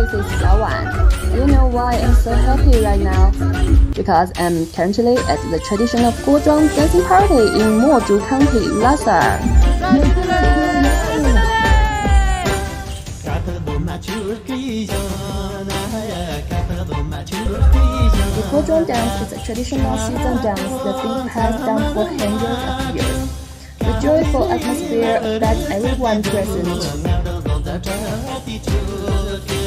this is Xiaowan. Do you know why I'm so happy right now? Because I'm currently at the traditional Guozhuang dancing party in Guozhuang County, Lhasa. The Guozhuang dance is a traditional Xizang dance that's been passed down for hundreds of years. The joyful atmosphere affects everyone present.